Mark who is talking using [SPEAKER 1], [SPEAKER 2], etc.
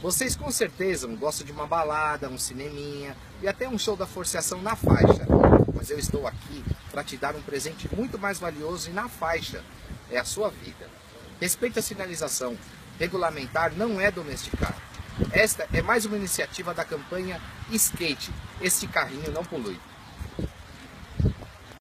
[SPEAKER 1] Vocês com certeza gostam de uma balada, um cineminha e até um show da Forçação na faixa. Mas eu estou aqui para te dar um presente muito mais valioso e na faixa. É a sua vida. Respeite a sinalização. Regulamentar não é domesticar. Esta é mais uma iniciativa da campanha Skate. Este carrinho não polui.